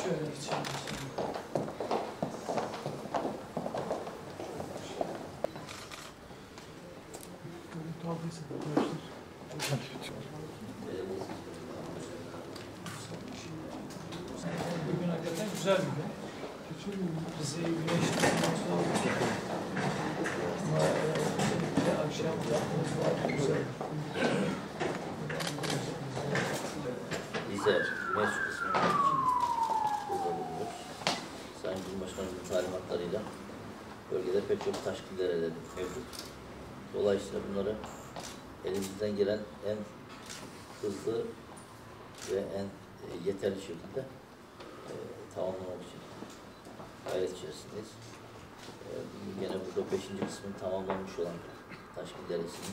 Şöyle geçelim. Bugün hakikaten güzel bir gün. Bizi güneşli akşam güzel. Rize Mesut kısmı için burada bulunuyoruz. Sayın Cumhurbaşkanımızın talimatlarıyla bölgede pek çok taşkiller mevcut. Dolayısıyla bunları elimizden gelen en hızlı ve en yeterli şekilde tamamlamak için gayret içerisindeyiz. Yine burada 5. kısmın tamamlanmış olan taşkil deresinin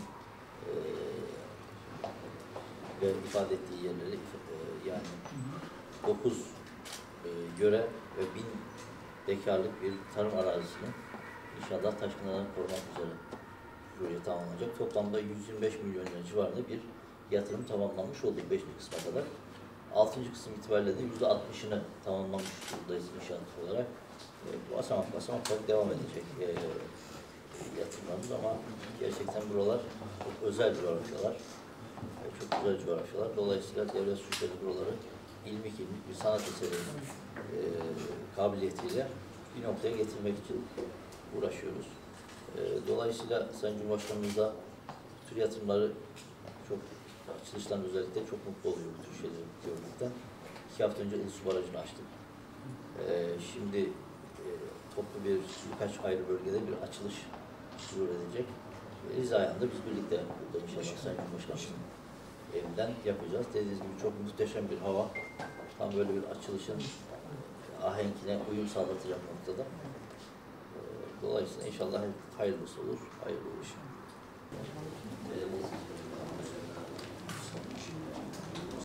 ve ifade ettiği yerleri yani 9 göre ve 1000 dekarlık bir tarım arazisini inşallah taşkınlardan korumak üzere proje tamamlanacak. Toplamda 125 milyon lira civarında bir yatırım tamamlanmış oldu 5. kısma kadar. 6. kısım itibariyle de %60'ını tamamlamış durumdayız inşaat olarak. Basamak basamak devam edecek yatırımlarımız ama gerçekten buralar çok özel coğrafyalar. Çok güzel coğrafyalar. Dolayısıyla devlet suçları buraları ilmik bir sanat eserinin kabiliyetiyle bir noktaya getirmek için uğraşıyoruz. Dolayısıyla Sayın Cumhurbaşkanımızla bu tür yatırımları çok açılıştan özellikle çok mutlu oluyor bu tür şeyleri gördükten. 2 hafta önce Ilısu Barajı'nı açtık. Şimdi toplu birkaç ayrı bölgede bir açılış zuhur edecek. Rize ayağında biz birlikte burada inşallah Sayın Cumhurbaşkanımızın evinden yapacağız. Dediğiniz gibi çok muhteşem bir hava. Tam böyle bir açılışın ahenkine uyum sağlatacak noktada. Dolayısıyla inşallah hayırlısı olur, hayırlı olur.